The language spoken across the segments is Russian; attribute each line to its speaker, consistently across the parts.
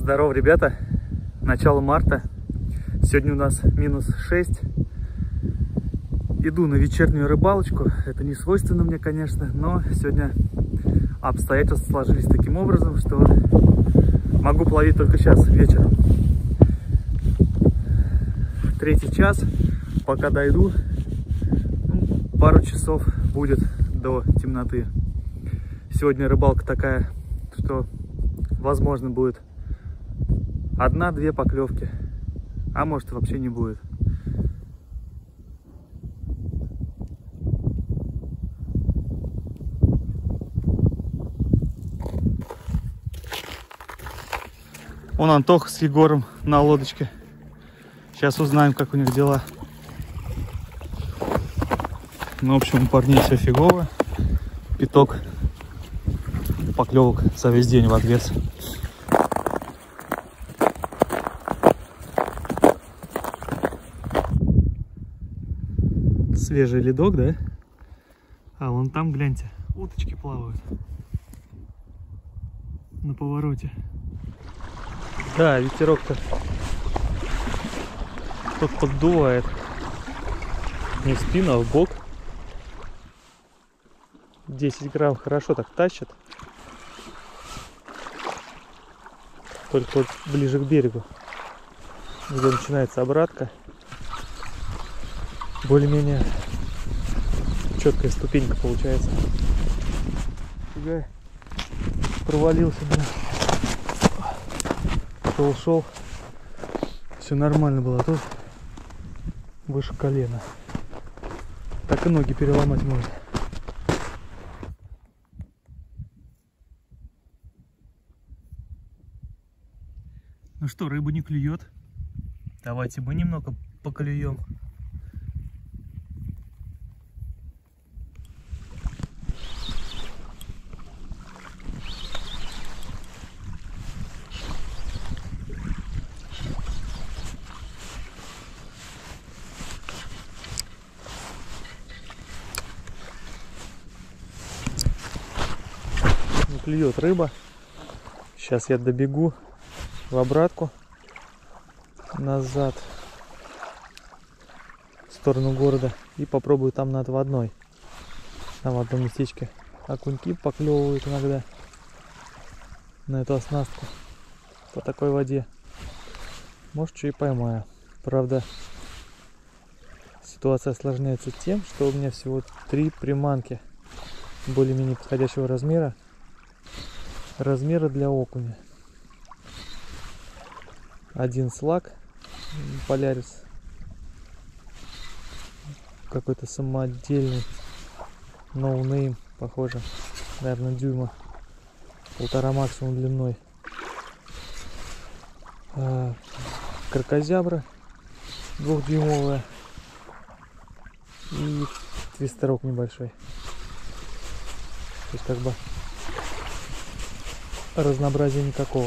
Speaker 1: Здорово, ребята! Начало марта. Сегодня у нас минус 6. Иду на вечернюю рыбалочку. Это не свойственно мне, конечно, но сегодня обстоятельства сложились таким образом, что могу половить только сейчас, вечером. 3-й час. Пока дойду, пару часов будет до темноты. Сегодня рыбалка такая, что возможно будет 1-2 поклевки, а может вообще не будет. Вон Антоха с Егором на лодочке. Сейчас узнаем, как у них дела. Ну, в общем, у парней все фигово. Пяток поклевок за весь день в отвес. Свежий ледок, да? А вон там, гляньте, уточки плавают на повороте. Да, ветерок-то тут поддувает. Не в спину, а в бок. 10 грамм хорошо так тащит. Только вот ближе к берегу, где начинается обратка, более-менее четкая ступенька получается. Фига, провалился, блин. Ушел, все нормально было, тут выше колена. Так и ноги переломать можно. Ну что, рыба не клюет. Давайте мы немного поклюем. Не клюет рыба. Сейчас я добегу в обратку назад в сторону города и попробую там на отводной. Там в одном местечке окуньки поклевывают иногда на эту оснастку по такой воде. Может, что и поймаю. Правда, ситуация осложняется тем, что у меня всего 3 приманки более-менее подходящего размера для окуня. Один слаг Полярис, какой-то самодельный, ноунейм, похоже, наверное, дюйма 1,5 максимум длиной. Кракозябра 2-дюймовая и твистерок небольшой. То есть как бы разнообразия никакого.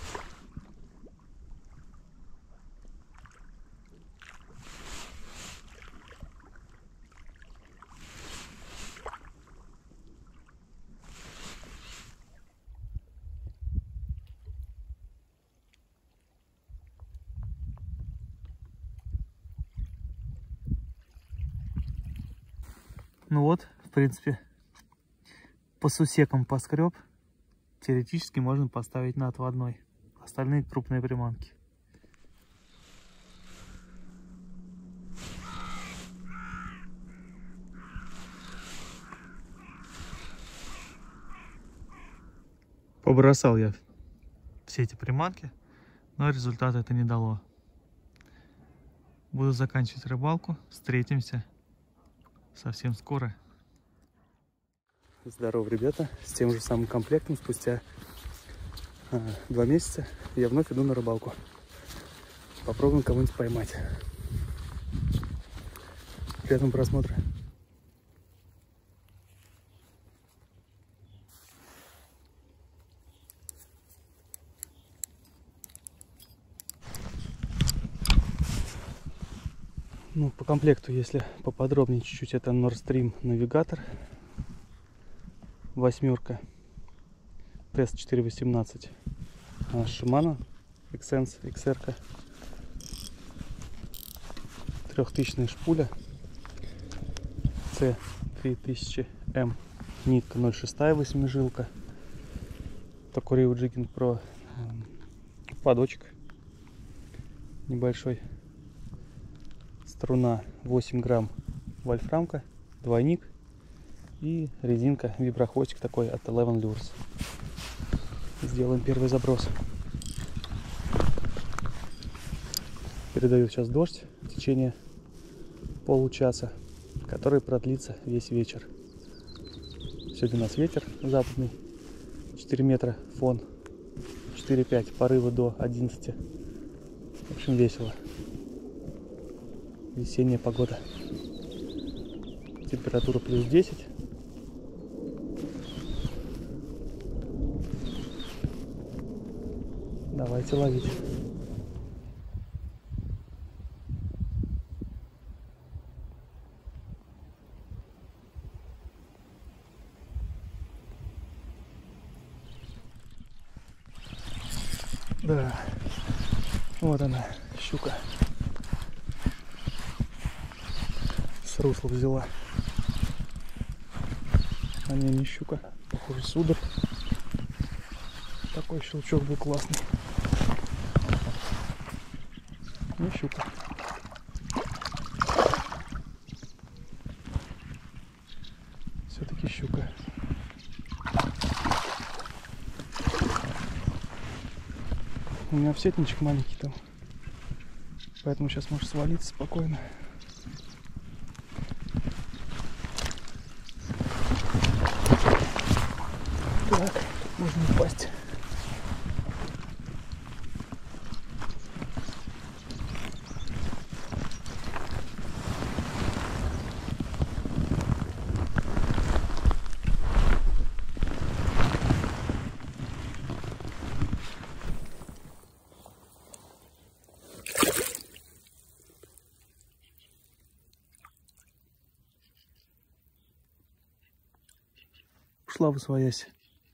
Speaker 1: Ну вот, в принципе, по сусекам поскреб. Теоретически можно поставить на отводной. Остальные крупные приманки. Побросал я все эти приманки, но результата это не дало. Буду заканчивать рыбалку. Встретимся совсем скоро. Здорово, ребята, с тем же самым комплектом спустя 2 месяца я вновь иду на рыбалку. Попробуем кого-нибудь поймать. Приятного просмотра. Ну, по комплекту, если поподробнее чуть-чуть, это Nordstream навигатор. 8, TES 418. Shimano
Speaker 2: Xsense XR. 3000 шпуля. C3000M. Нитка 0,6 восьмижилка. Такой Jigging Pro. Подочек небольшой. Струна 8 грамм вольфрамка. Двойник. И резинка, виброхвостик такой от Eleven Lures. Сделаем первый заброс. Передаю сейчас дождь в течение получаса, который продлится весь вечер. Сегодня у нас ветер западный, 4 метра фон, 4-5, порывы до 11. В общем, весело. Весенняя погода. Температура плюс 10. Давайте ловить. Да, вот она, щука. С русла взяла. А не щука, похоже, судак. Такой щелчок был классный. Не щука. Все-таки щука. У меня всетничек маленький там, поэтому сейчас может свалиться спокойно. Так, можно упасть. Ушла в освоясь.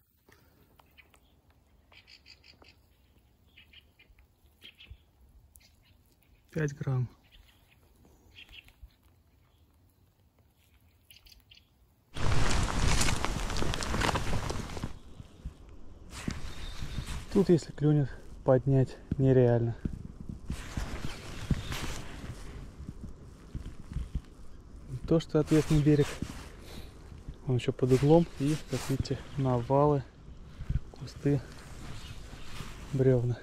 Speaker 2: Пять грамм. Тут, если клюнет, поднять нереально. То, что ответственный берег. Он еще под углом, и, как видите, навалы, кусты, бревна.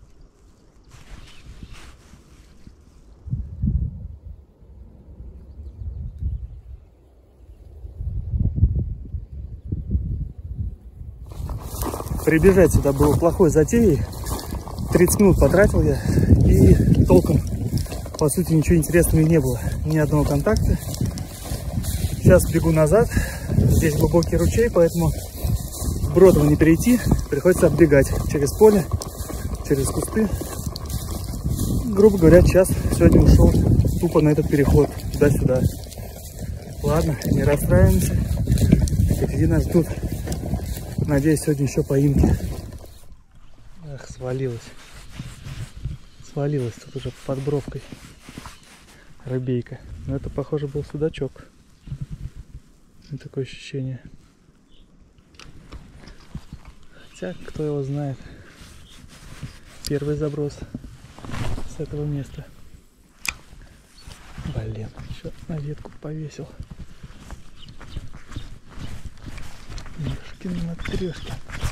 Speaker 2: Прибежать сюда было плохой затеей. 30 минут потратил я, и толком, по сути, ничего интересного не было. Ни одного контакта. Сейчас бегу назад. Здесь глубокий ручей, поэтому бродом не перейти. Приходится оббегать через поле, через кусты. Грубо говоря, час сегодня ушел тупо на этот переход туда-сюда. Ладно, не расстраиваемся. Впереди нас ждут, надеюсь, сегодня еще поимки. Ах, свалилась. Свалилась тут уже под бровкой рыбейка. Но это, похоже, был судачок. Такое ощущение. Хотя, кто его знает. Первый заброс с этого места. Блин, еще на ветку повесил. Ёшкин матрешки.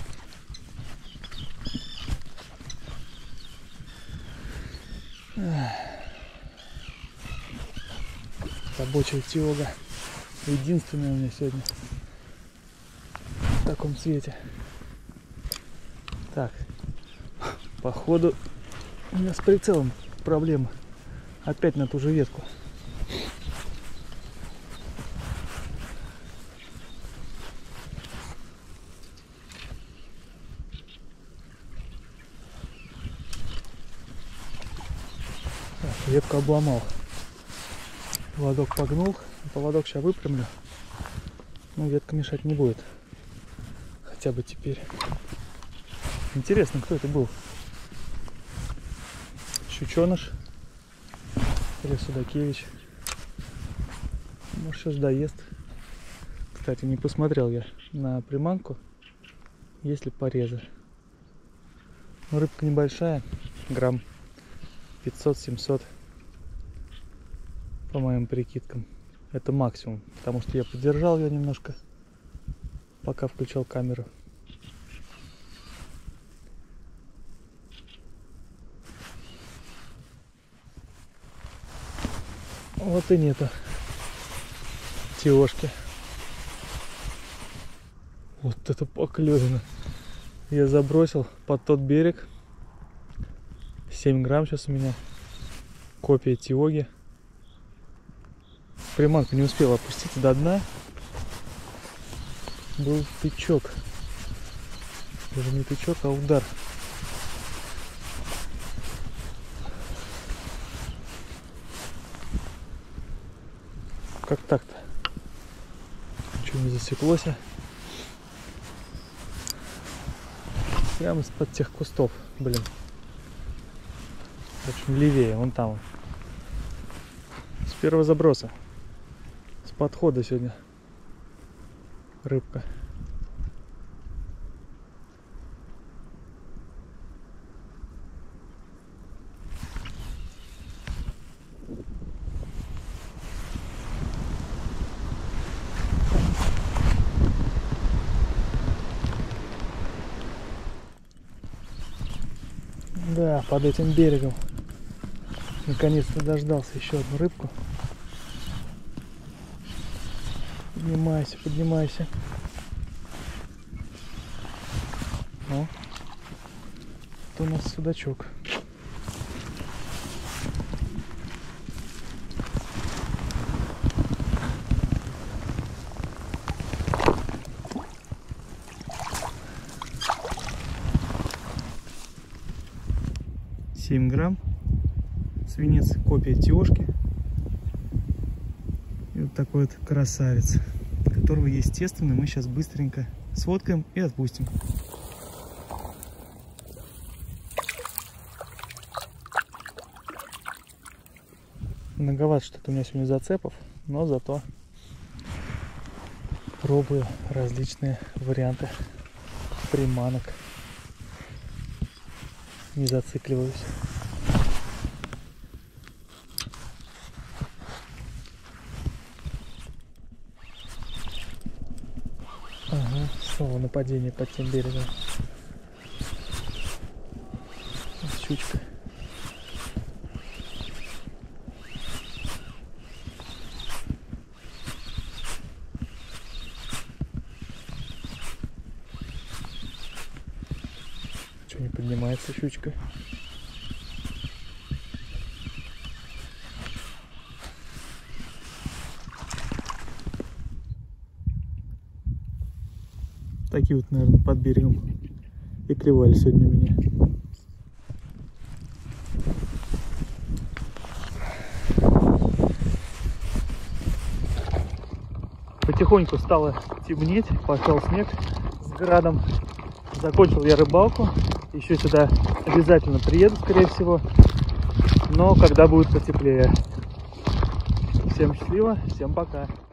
Speaker 2: Рабочая тиога. Единственная у меня сегодня в таком цвете. Так, походу у меня с прицелом проблема. Опять на ту же ветку. Так, ветку обломал. Поводок погнул. Поводок сейчас выпрямлю. Ну, ветка мешать не будет. Хотя бы теперь. Интересно, кто это был?
Speaker 1: щученыш или судакевич. Может, сейчас доест. Кстати, не посмотрел я на приманку, есть ли порезы. Но рыбка небольшая, грамм 500-700 по моим прикидкам. Это максимум, потому что я подержал ее немножко, пока включал камеру. Вот и нету тёшки. Вот это поклевина. Я забросил под тот берег. 7 грамм сейчас у меня. Копия тиоги. Приманка не успела опуститься до дна. Был тычок. Даже не тычок, а удар. Как так-то? Ничего не засеклось. Прямо из-под тех кустов, блин. В общем, левее, вон там. С первого заброса. С подхода сегодня рыбка. Да, под этим берегом наконец-то дождался еще одну рыбку. Поднимайся, поднимайся. О, это у нас судачок. Семь грамм. Свинец, копия тёшки. И вот такой вот красавец, которого, естественно, мы сейчас быстренько сфоткаем и отпустим. Многовато что-то у меня сегодня зацепов, но зато пробую различные варианты приманок. Не зацикливаюсь. Ага, снова нападение под тем берегом. Щучка. Что, не поднимается щучка? Такие вот, наверное, под берегом и клевали сегодня у меня. Потихоньку стало темнеть, пошел снег с градом. Закончил я рыбалку. Еще сюда обязательно приеду, скорее всего. Но когда будет потеплее. Всем счастливо, всем пока.